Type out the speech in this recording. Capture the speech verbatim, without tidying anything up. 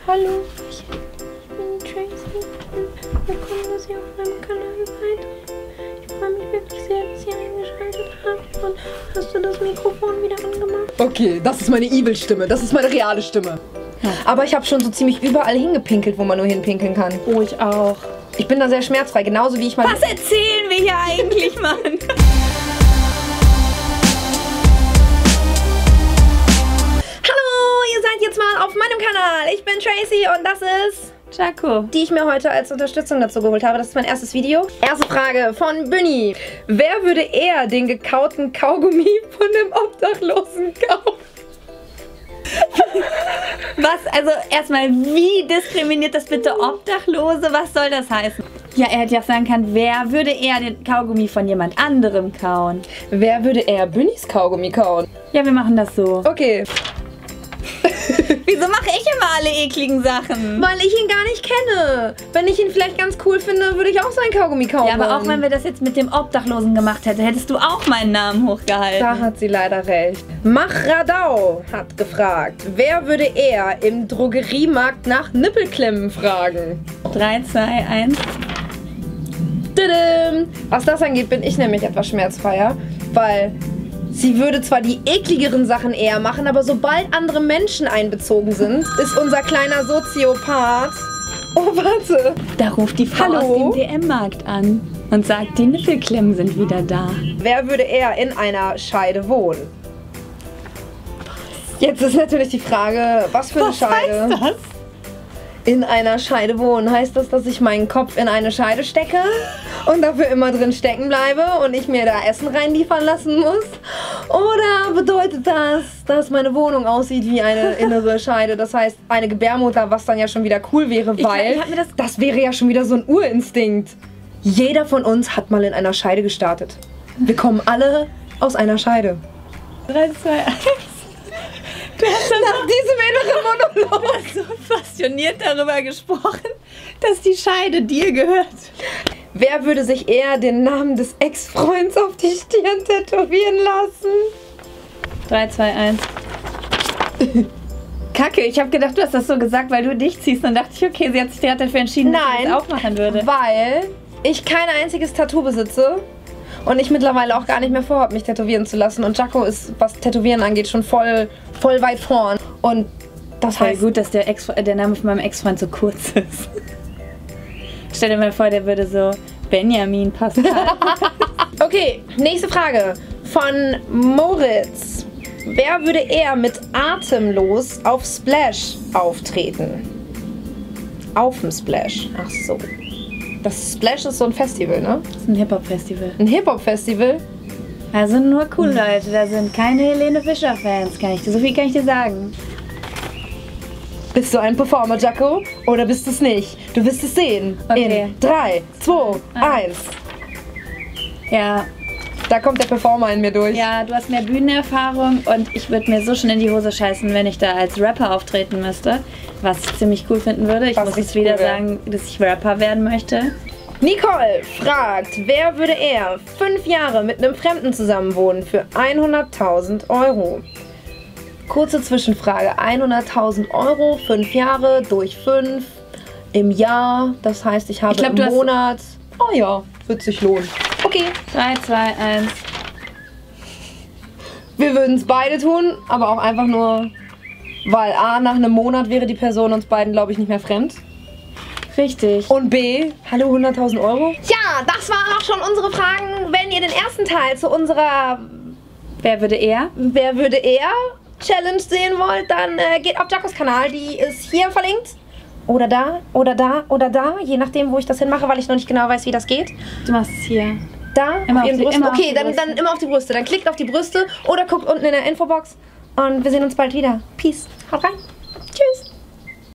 Hallo, ich bin Tracy. Willkommen, dass ihr auf meinem Kanal seid. Ich freue mich wirklich sehr, dass ihr eingeschaltet habt. Und hast du das Mikrofon wieder angemacht? Okay, das ist meine Evil-Stimme. Das ist meine reale Stimme. Ja. Aber ich habe schon so ziemlich überall hingepinkelt, wo man nur hinpinkeln kann. Oh, ich auch. Ich bin da sehr schmerzfrei, genauso wie ich mal... Was erzählen wir hier eigentlich, Mann? Hallo, ihr seid jetzt mal auf meinem Kanal. Ich bin Tracy und das ist... Jaco, die ich mir heute als Unterstützung dazu geholt habe. Das ist mein erstes Video. Erste Frage von Bunny. Wer würde eher den gekauten Kaugummi von dem Obdachlosen kaufen? Was? Also erstmal, wie diskriminiert das bitte Obdachlose? Was soll das heißen? Ja, er hätte ja sagen können, wer würde eher den Kaugummi von jemand anderem kauen? Wer würde eher Bunnys Kaugummi kauen? Ja, wir machen das so. Okay. Wieso mache ich immer alle ekligen Sachen? Weil ich ihn gar nicht kenne. Wenn ich ihn vielleicht ganz cool finde, würde ich auch seinen Kaugummi kaufen. Ja, aber auch wenn wir das jetzt mit dem Obdachlosen gemacht hätten, hättest du auch meinen Namen hochgehalten. Da hat sie leider recht. Machradau hat gefragt, wer würde eher im Drogeriemarkt nach Nippelklemmen fragen? drei, zwei, eins. Was das angeht, bin ich nämlich etwas schmerzfreier, weil sie würde zwar die ekligeren Sachen eher machen, aber sobald andere Menschen einbezogen sind, ist unser kleiner Soziopath... Oh, warte. Da ruft die Frau Hallo? aus dem D M-Markt an und sagt, die Nippelklemmen sind wieder da. Wer würde eher in einer Scheide wohnen? Jetzt ist natürlich die Frage, was für eine Was Scheide? heißt das? In einer Scheide wohnen. Heißt das, dass ich meinen Kopf in eine Scheide stecke und dafür immer drin stecken bleibe und ich mir da Essen reinliefern lassen muss? Oder bedeutet das, dass meine Wohnung aussieht wie eine innere Scheide? Das heißt, eine Gebärmutter, was dann ja schon wieder cool wäre, weil ich, ich hab mir das, das wäre ja schon wieder so ein Urinstinkt. Jeder von uns hat mal in einer Scheide gestartet. Wir kommen alle aus einer Scheide. drei, zwei, eins. Du hast Nach diesem inneren Monolog Du hast so passioniert darüber gesprochen, dass die Scheide dir gehört. Wer würde sich eher den Namen des Ex-Freunds auf die Stirn tätowieren lassen? drei, zwei, eins. Kacke, ich habe gedacht, du hast das so gesagt, weil du dich ziehst. Dann dachte ich, okay, sie hat sich gerade dafür entschieden, dass Nein, sie das auch machen würde. Weil ich kein einziges Tattoo besitze und ich mittlerweile auch gar nicht mehr vorhabe, mich tätowieren zu lassen. Und Jaco ist, was Tätowieren angeht, schon voll, voll weit vorn. Und das Voll heißt... gut, dass der, Ex der Name von meinem Ex-Freund so kurz ist. Stell dir mal vor, der würde so Benjamin Pascal. Okay, nächste Frage von Moritz. Wer würde eher mit Atemlos auf Splash auftreten? Auf dem Splash. Ach so. Das Splash ist so ein Festival, ne? Das ist ein Hip-Hop-Festival. Ein Hip-Hop-Festival? Da sind nur cool Leute, da sind keine Helene Fischer-Fans, kann ich dir, so viel kann ich dir sagen. Bist du ein Performer, Jaco? Oder bist du es nicht? Du wirst es sehen. Okay. In drei, zwei, eins. Ja. Da kommt der Performer in mir durch. Ja, du hast mehr Bühnenerfahrung und ich würde mir so schon in die Hose scheißen, wenn ich da als Rapper auftreten müsste. Was ich ziemlich cool finden würde. Ich Was muss jetzt cool wieder wär. sagen, dass ich Rapper werden möchte. Nicole fragt, wer würde eher fünf Jahre mit einem Fremden zusammenwohnen für hunderttausend Euro? Kurze Zwischenfrage. hunderttausend Euro, fünf Jahre durch fünf im Jahr. Das heißt, ich habe Ich glaub, im du hast- Monat... Oh ja, wird sich lohnen. Okay. drei, zwei, eins. Wir würden es beide tun, aber auch einfach nur, weil A, nach einem Monat wäre die Person uns beiden, glaube ich, nicht mehr fremd. Richtig. Und B, hallo, hunderttausend Euro? Ja, das waren auch schon unsere Fragen. Wenn ihr den ersten Teil zu unserer Wer würde eher? Wer würde eher Challenge sehen wollt, dann äh, geht auf Jacos Kanal. Die ist hier verlinkt. Oder da, oder da, oder da. Je nachdem, wo ich das hinmache, weil ich noch nicht genau weiß, wie das geht. Du machst es hier. Da, Immer auf auf ihren die- Brüsten. immer auf Okay, die dann, Brüste. dann immer auf die Brüste. Dann klickt auf die Brüste oder guckt unten in der Infobox. Und wir sehen uns bald wieder. Peace. Haut rein.